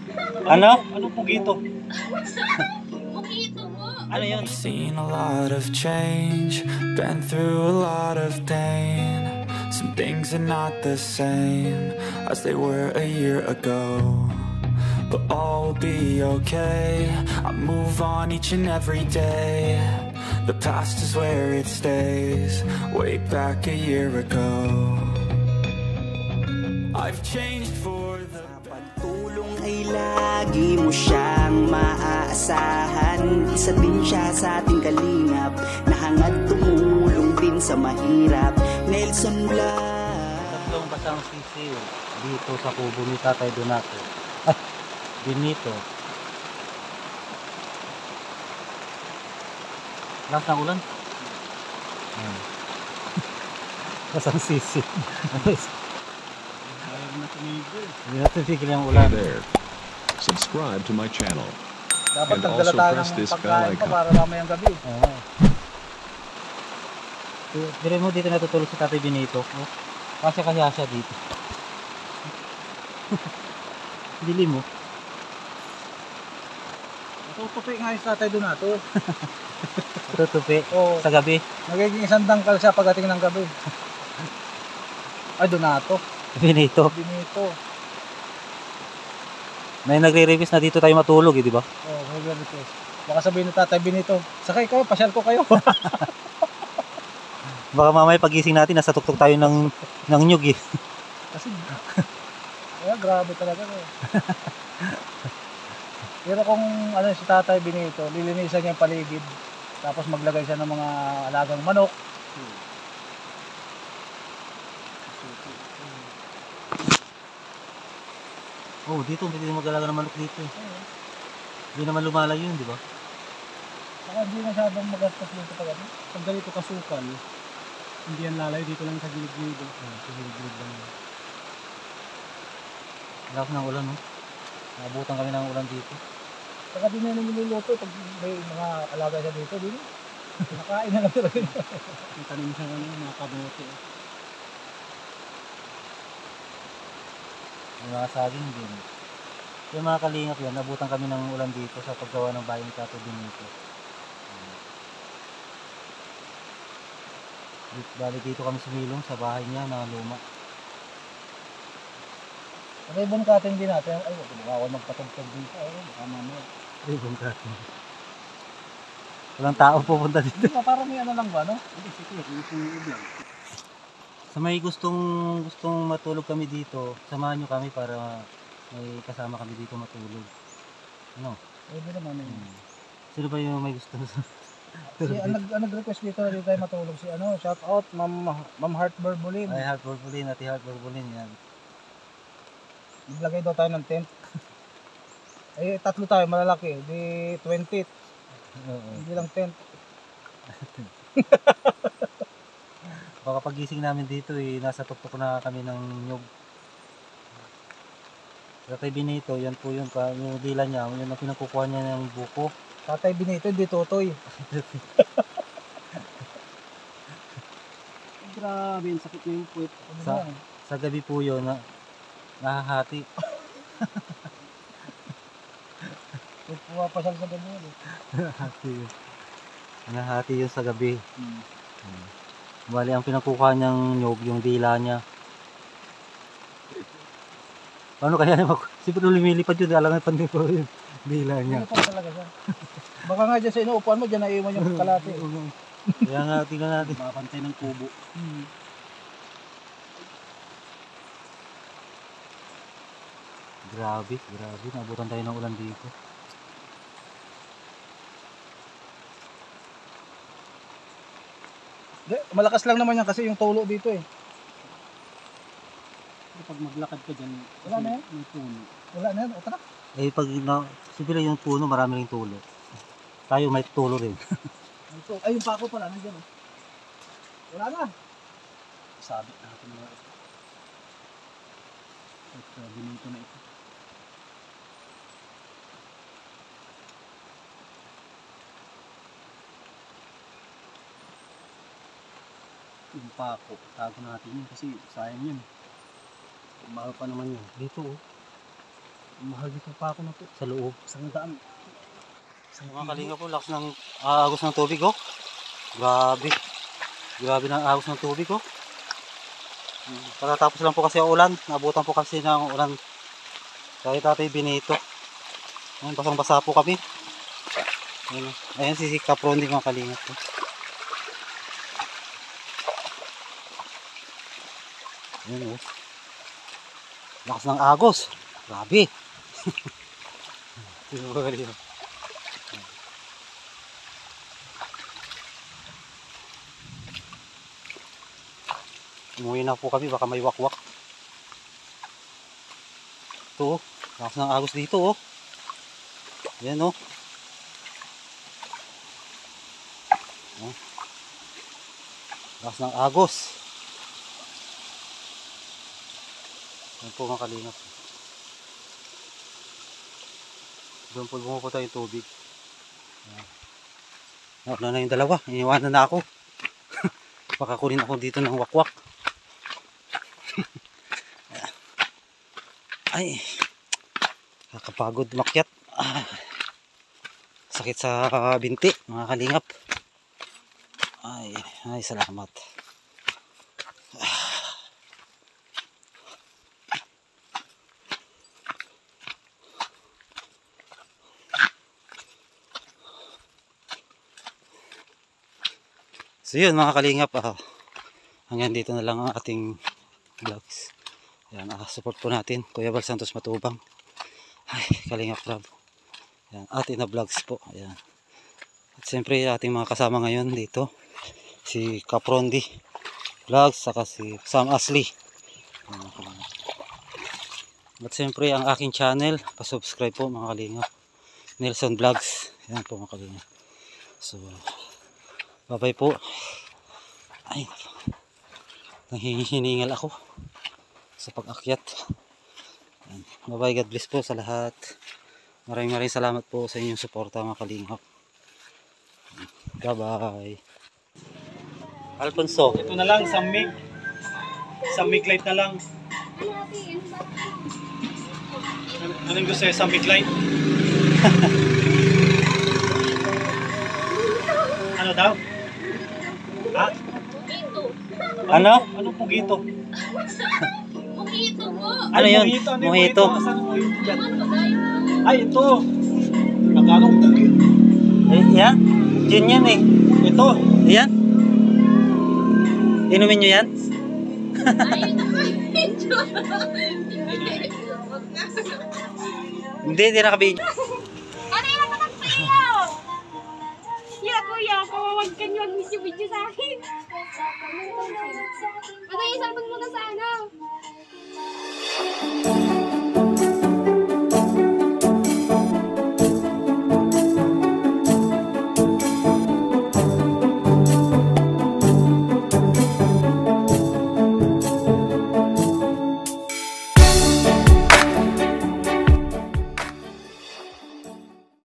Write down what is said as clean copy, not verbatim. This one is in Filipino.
Ano? Ano pugito? Pugito mo. Ano yun? Seen a lot of change, been through a lot of pain. Some things are not the same as they were a year ago, but all will be okay. I move on each and every day. The past is where it stays, way back a year ago. I've changed for the pagtulong ay lagi mo siyang maaasahan. Isa din siya sa ating kalingap na hangad tumulong din sa mahirap. Nelson Blas. Tatlong basang sisiw dito sa kubo ni Tatay Donato. Ah, Benito. Lakas ng ulan. Basang sisiw. Hindi natin tigil yung ulan. Hey there. Subscribe to my channel. Dapat And nagdala also tayo press ng this bell pagkain pa icon. para mamayang gabi. Oo. Dire mo dito natutulog si Tatay Benito. Oh. Kasi siya dito. Dili mo. Tutupi nga yung Tatay Donato. Tutupi Oo. sa gabi. Nagiging isang dangkal siya pagdating ng gabi. Ay, Donato. Benito. Benito. May nagre-request na dito tayo matulog eh, di ba? Oh, mag-request. Baka sabihin ni Tatay Benito, sakay kayo, pasyal ko kayo. Baka mamaya pagising natin nasa tuktok tayo ng nyug eh. Kasi, grabe talaga. Pero kung ano si Tatay Benito, lilinisan niya yung paligid. Tapos maglagay siya ng mga alagang manok. Oh, dito hindi mag-alaga ng manok dito eh. Hindi naman lumalayo yun, di ba? Saka hindi masyadong magastos dito pag ano. Pag ganito kasukal, hindi yan lalayo dito lang sa gilid-gilid. Sa gilid-gilid lang. Lakas ng ulan, no? Naabutan kami ng ulan dito. Saka din yan niluluto pag may mga alaga siya dito. Din. Nakain na lang talaga. Yung tanim siya mga kabote. May mga saging din. Yung mga kalingap yan, nabutan kami ng ulan dito sa paggawa ng bayan ni Tatay Benito. Bali dito kami sumilong sa bahay niya na luma. Ribbon cutting din natin. Ay, baka ako magpatugtog dito. Ay, baka mamaya. Ribbon cutting. Walang tao pupunta dito. Parang may ano lang ba, no? Hindi, sige. Yung lang. Sa may gustong matulog kami dito, samahan nyo kami para may kasama kami dito matulog. Ano? Pwede naman eh. Sino ba yung may gusto sa Si, nag-request dito na dito tayo matulog si ano, shout out Ma'am Heart Burbulin. Ay, Heart Burbulin, Ate Heart Burbulin yan. Naglagay daw tayo ng tent. Ay, tatlo tayo malalaki, di 20. Oo. Hindi lang tent. Baka pagising namin dito eh, nasa tuktok na kami ng nyug. Tatay Benito, yan po yung dila niya, yun ang pinakukuha niya ng buko. Tatay Benito, hindi Totoy. Grabe, ang sakit na yung puwet. Sa gabi po yun, nahahati. Pumapasyal sa gabi yun eh. Nahahati yun sa gabi. Bali, ang pinakukuha niyang nyug, yung dila niya. Paano kaya naman? Siyempre lumilipad yun, alangan pa din po yung dila niya. Ano pa talaga siya? Baka nga dyan sa inuupuan mo, dyan naiwan yung kalate. Kaya nga, tingnan natin. Mapantay ng kubo. Grabe, nabutan tayo ng ulan dito. Malakas lang naman yan kasi yung tulo dito eh. Pag maglakad ka dyan, wala na yan? May puno. Wala na yan, o tara. Eh, siyempre yung puno, marami ring tulo. Tayo may tulo rin. Ay, yung pako pala, nandiyan oh. Wala na. Sabit natin mga ito. At binito na ito. Yung pako, tago natin yun kasi sayang yun. Mahal pa naman yun. Dito oh. Mahal dito pa ako na po. Sa loob. 100. Mga kalinga po, lakas ng agos ng tubig oh. Grabe. Grabe ng agos ng tubig oh. Patatapos lang po kasi ang ulan. Nabutan po kasi ng ulan. Kaya Tatay Benito. Ayun, basang-basa po kami. Ayun, ayun si Kaprondi mga kalinga po. Ayun oh. Lakas ng agos. Grabe. Tingnan mo kalinga. Umuwi na po kami, baka may wakwak. Ito oh, lakas ng agos dito oh. Ayan oh. Oh. Lakas ng agos. Ayan po mga kalingap. Doon po bumupunta yung tubig. Wala na yung dalawa, iniwanan na ako. Baka kunin ako dito ng wakwak. Ay, kakapagod makyat. Sakit sa binti mga kalingap. Ay, salamat. So yun mga kalingap, hanggang dito na lang ang ating vlogs. Yan, support po natin Kuya Bal Santos Matubang. Ay, Kalingap Rob. Yan, atin na vlogs po. Yan. At siyempre ating mga kasama ngayon dito, si Kaprondi Vlogs, saka si Sam Ashley. Yan, mga kalingap. At siyempre ang aking channel, pa-subscribe po mga kalingap, Nelson Vlogs. Yan po mga kalingap. So, bye-bye po. Ay, nanghihiningal ako sa pag-akyat. Bye bye, God bless po sa lahat. Maraming salamat po sa inyong suporta mga kalingap. Bye bye. Alfonso, Ito na lang, Samig. Samig light na lang. Anong gusto sa'yo, Samig light? Ano daw? Ha? Mojito. ano? Anong pugito? Mojito po. Ano yun? Mojito. Ano yung Mojito. Asan ang mojito dyan? Ano ba tayo? Ay, ito. Akala ko pugito. Yan, gin yan eh. Ito. Yan. Inumin nyo yan? Ayun na po. Hindi nakabidyo. Ano yung nakapagpayaw? Yeah, kuya, huwag ka nyo mag-video sa akin. Patay yung cellphone mo na sana.